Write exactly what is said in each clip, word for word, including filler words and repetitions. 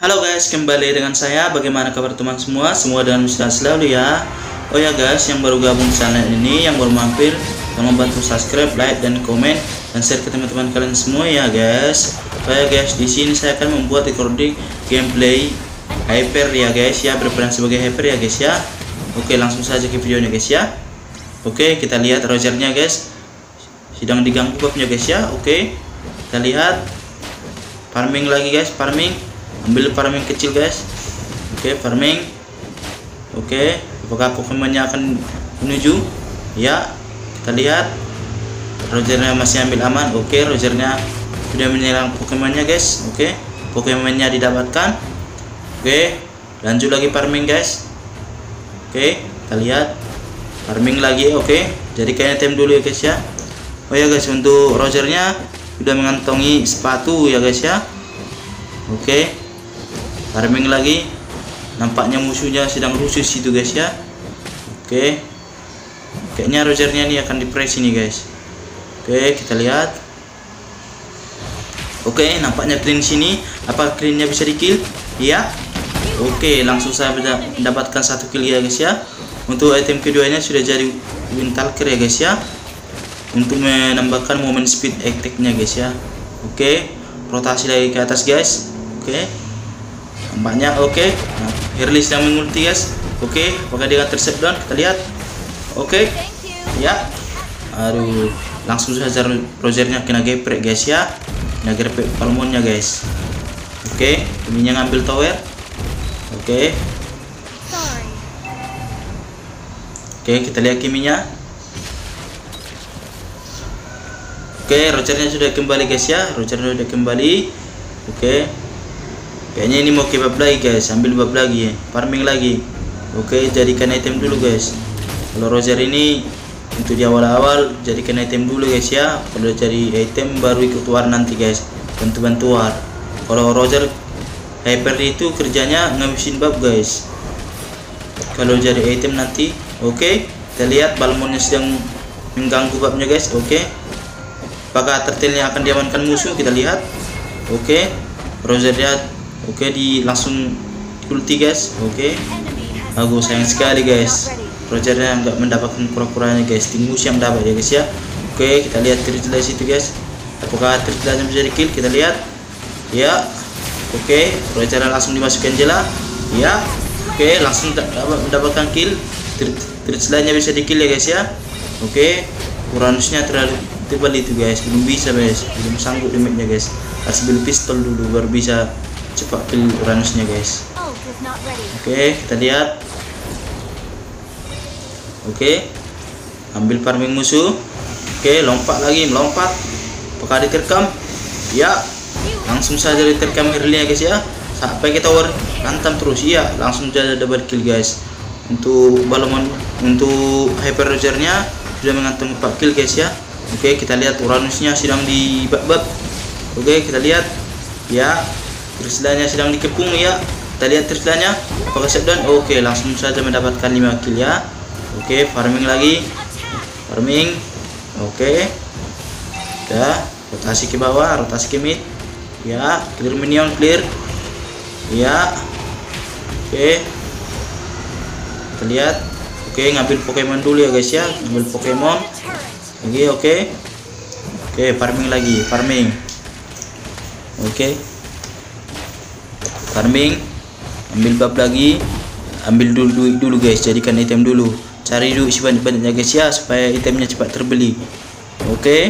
Halo guys, kembali dengan saya. Bagaimana kabar teman semua? Semua dengan sehat selalu ya. Oh ya guys, yang baru gabung channel ini, yang baru mampir, tolong bantu subscribe, like, dan komen, dan share ke teman-teman kalian semua ya guys. Oh ya guys, di sini saya akan membuat recording gameplay Hyper ya guys ya, berperan sebagai Hyper ya guys ya. Oke, langsung saja ke videonya guys ya. Oke, kita lihat Rogernya guys, sedang diganggu babnya guys ya. Oke, kita lihat farming lagi guys, farming. Ambil farming kecil guys. Oke, farming. Oke, apakah Pokemonnya akan menuju? Ya, kita lihat Rogernya masih ambil aman. Oke, Rogernya sudah menyerang Pokemonnya guys. Oke, Pokemonnya didapatkan. Oke, lanjut lagi farming guys. Oke, kita lihat farming lagi. Oke, jadikan item dulu ya guys ya. Oh ya guys, untuk Rogernya sudah mengantongi sepatu ya guys ya. Oke, farming lagi. Nampaknya musuhnya sedang rusuh situ guys ya. Oke, kayaknya Rogernya ini akan di-press ini guys. Oke, kita lihat. Oke, nampaknya clean sini. Apa cleannya bisa di kill? Iya. Oke, langsung saya mendapatkan satu kill ya guys ya. Untuk item keduanya sudah jadi Windtalker ya guys ya, untuk menambahkan momen speed attack-nya guys ya. Oke, rotasi lagi ke atas guys. Oke, nampaknya oke. Nah, Hurley sedang mengulti guys. Oke, apakah dia akan terset down? Kita lihat. Oke, ya. Aduh, langsung saja Rogernya kena geprek guys ya, kena geprek Palmonnya guys. Oke, ini ngambil tower. Oke, oke, kita lihat Kiminya. Oke, Rogernya sudah kembali guys ya. Rogernya sudah kembali. Oke, kayaknya ini mau kebab lagi guys. Ambil bab lagi ya, farming lagi. Oke, jadikan item dulu guys. Kalau Roger ini untuk di awal-awal jadikan item dulu guys ya. Kalau cari item baru ikut war nanti guys, bantu-bantu war. Kalau Roger Hyper itu kerjanya ngabisin bab guys. Kalau cari item nanti. Oke, kita lihat Balmonnya sedang mengganggu babnya guys. Oke, apakah turtle-nya akan diamankan musuh? Kita lihat. Oke, Roger lihat. Oke, di langsung ulti guys. Oke, bagus, sayang sekali guys, Rogernya nggak mendapatkan kura-kuranya guys. Tingus yang dapat ya guys ya. Oke, kita lihat turtle situ guys. Apakah turtle-nya bisa di kill? Kita lihat. Ya. Oke, Rogernya langsung dimasukkan jela. Ya. Oke, langsung dapat mendapatkan kill. Turtle-nya bisa di kill ya guys ya. Oke, Uranusnya terlalu tebal itu guys, belum bisa guys, belum sanggup damage-nya guys. Harus beli pistol dulu baru bisa cepat kill Uranusnya guys. Oke, kita lihat. Oke, ambil farming musuh. Oke, lompat lagi, melompat. Apakah diterkam? Ya, langsung saja diterkam Hurley guys ya. Sampai kita tower, lantam terus. Iya, langsung saja double kill guys. Untuk Balmon, untuk Hyper Rogernya sudah mengantongi empat kill guys ya. Oke, kita lihat Uranusnya sedang di bab-bab. Oke, kita lihat. Ya, Trislanya sedang dikepung ya. Kita lihat Trislanya apakah shutdown. Oke, langsung saja mendapatkan lima kill ya. Oke, farming lagi. Farming. Oke. Udah, rotasi ke bawah, rotasi ke mid. Ya, clear minion, clear. Ya. Oke. Kita lihat. Oke, ngambil Pokemon dulu ya guys ya. Ngambil Pokemon. Oke, oke. Oke, farming lagi, farming. Oke. Farming. Ambil bab lagi. Ambil dulu duit dulu guys, jadikan item dulu. Cari duit sebanyak-banyaknya guys ya, supaya itemnya cepat terbeli. Oke.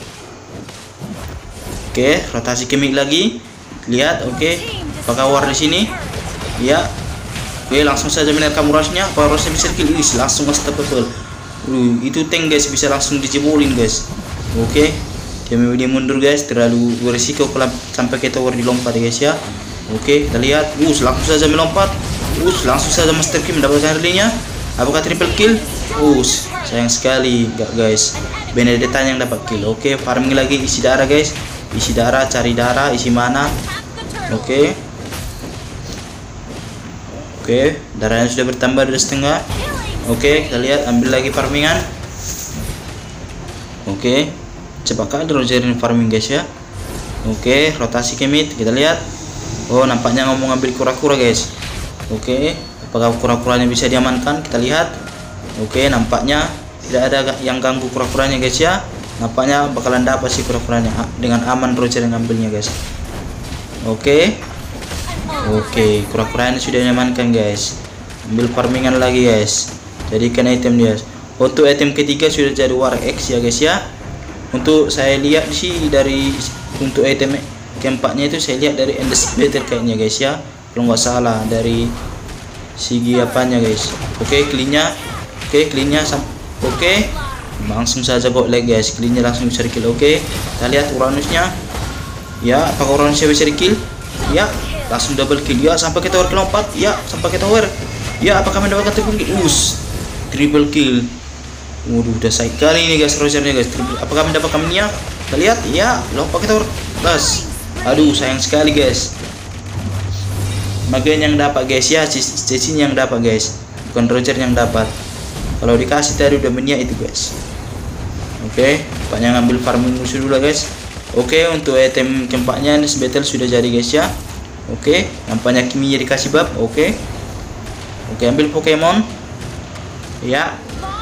Oke, rotasi kemik lagi. Lihat, oke. Apakah war di sini? Ya. Oke, langsung saja menerkam Urasnya. Apa Urasnya bisa kill? Wis, langsung unstoppable. Uh, itu tank guys, bisa langsung dijebolin guys. Oke, dia dia mundur guys, terlalu berisiko kalau sampai ke tower dilompat guys ya. Oke, kita lihat. Uh, langsung saja melompat. Uh, langsung saja Master Key mendapatkan Hurley-nya. Apakah triple kill? Uh, sayang sekali enggak guys. Benedetta yang dapat kill. Oke, farming lagi, isi darah guys. Isi darah, cari darah, isi mana. Oke. Oke, darahnya sudah bertambah dua setengah. Oke, kita lihat, ambil lagi farmingan. Oke, cepat kali Roger ini farming guys ya. Oke, rotasi ke mid, kita lihat. Oh, nampaknya ngomong ngambil kura-kura guys. Oke, apakah kura-kuranya bisa diamankan? Kita lihat. Oke, nampaknya tidak ada yang ganggu kura-kuranya guys ya. Nampaknya bakalan dapat sih kura-kuranya dengan aman Roger yang ngambilnya guys. Oke. Oke, kura-kuranya sudah diamankan guys. Ambil farmingan lagi guys. Jadikan item dia. Untuk item ketiga sudah jadi War X ya guys ya. Untuk saya lihat sih dari untuk item keempatnya itu saya lihat dari Endless Battle kayaknya guys ya, kalau nggak salah dari segi apanya guys. Oke, cleannya, oke cleannya, oke langsung saja kok lag guys, cleannya langsung bisa di kill. Oke, kita lihat Uranusnya ya, apakah Uranusnya bisa di kill ya, langsung double kill ya, sampai ke tower kelompat ya, sampai ke tower ya, apakah mendapatkan triple kill? Us triple kill. Waduh, udah saya kali ini guys Rogernya guys. Apakah mendapatkan minyak? Kita lihat ya, lompat ke tower plus. Aduh, sayang sekali guys. Bagian yang dapat guys ya, Ceci yang dapat guys, bukan Roger yang dapat. Kalau dikasih tadi udah minyak itu guys. Oke, nampaknya ngambil farming musuh dulu guys. Oke, untuk item keempatnya ini battle sudah jadi guys ya. Oke, nampaknya Kiminya dikasih bab. Oke. Oke, ambil Pokemon. Ya.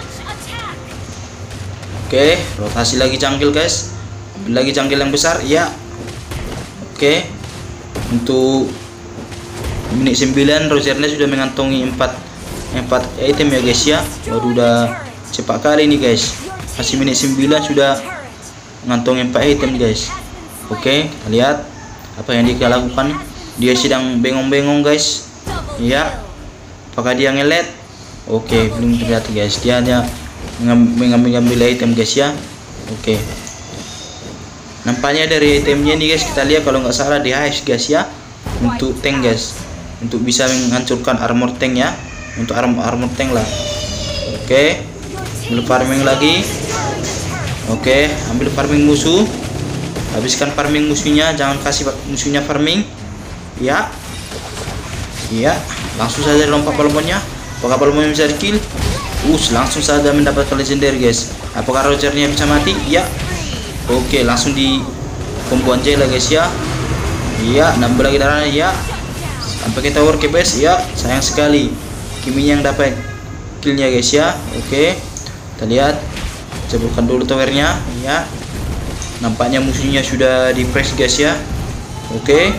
Oke, rotasi lagi jungle guys. Ambil lagi jungle yang besar ya. Oke, untuk menit sembilan Rogernya sudah mengantongi empat empat item ya guys ya. Waduh, udah cepat kali ini guys. Masih menit sembilan sudah mengantongi empat item guys. Oke, kita lihat apa yang dia lakukan. Dia sedang bengong-bengong guys. Ya, apakah dia ngelet? Oke, belum terlihat guys. Dia hanya mengambil item guys ya. Oke, nampaknya dari itemnya nih guys, kita lihat kalau nggak salah di hive guys ya, untuk tank guys, untuk bisa menghancurkan armor tank ya, untuk armor armor tank lah. Oke, ambil farming lagi. Oke, ambil farming musuh, habiskan farming musuhnya, jangan kasih musuhnya farming ya. Iya, langsung saja lompat balmonnya. Apakah balmonnya bisa di kill? Us, langsung saja mendapatkan legendary guys. Apakah Rogernya bisa mati? Ya. Oke, langsung di combo Angela guys ya. Iya, nambah lagi darahnya ya. Sampai ke tower ke base ya. Sayang sekali Kimi yang dapat killnya guys ya. Oke, kita lihat, jebolkan dulu towernya ya. Nampaknya musuhnya sudah di press guys ya. Oke.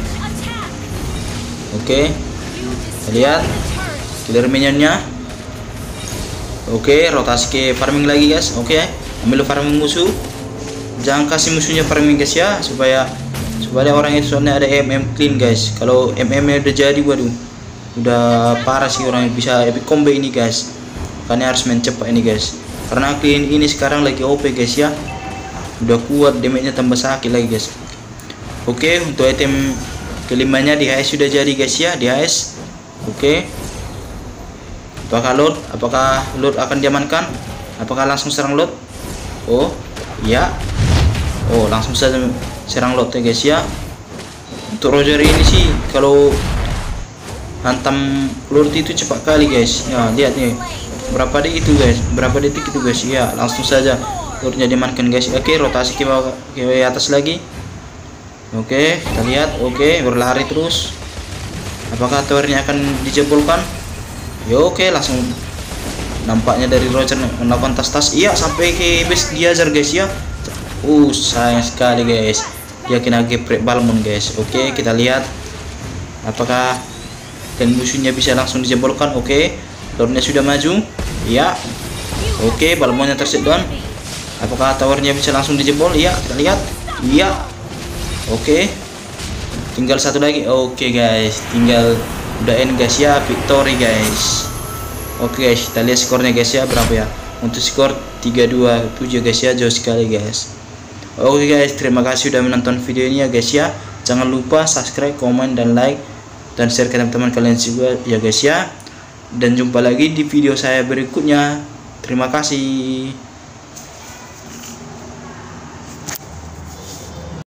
Oke, kita lihat killer minionnya. Oke, rotasi ke farming lagi guys. Oke, ambil farming musuh. Jangan kasih musuhnya farming guys ya, supaya supaya orang itu soalnya ada M M clean guys. Kalau M M nya udah jadi, waduh, udah parah sih orang yang bisa epic combo ini guys. Makanya harus main cepat ini guys, karena clean ini sekarang lagi O P guys ya. Udah kuat, damage nya tambah sakit lagi guys. Oke, untuk item kelimanya di H S sudah jadi guys ya, di H S. Oke, apakah load? Apakah load akan diamankan? Apakah langsung serang load? Oh ya. Oh, langsung saja serang lot ya guys ya. Untuk Roger ini sih kalau hantam lord itu cepat kali guys ya. Lihat nih berapa detik itu guys, berapa detik itu guys ya. Langsung saja lordnya diamankan guys. Oke, rotasi ke bawah, ke atas lagi. Oke, kita lihat. Oke, berlari terus. Apakah towernya akan dijebolkan? Ya oke, langsung nampaknya dari Roger melakukan tas-tas. Iya, sampai ke base Giazar guys ya. Uh, sayang sekali guys, dia kena geprek balmon guys. Oke, kita lihat apakah dan musuhnya bisa langsung dijebolkan. Oke, towernya sudah maju ya. Oke, balmonnya terset down. Apakah towernya bisa langsung dijebol? Ya, kita lihat. Iya. Oke, tinggal satu lagi. Oke guys, tinggal udah end guys ya, victory guys. Oke guys, kita lihat skornya guys ya, berapa ya. Untuk skor tiga dua tujuh guys ya, jauh sekali guys. Oke guys, terima kasih sudah menonton video ini ya guys ya. Jangan lupa subscribe, komen, dan like, dan share ke teman-teman kalian juga ya guys ya. Dan jumpa lagi di video saya berikutnya. Terima kasih.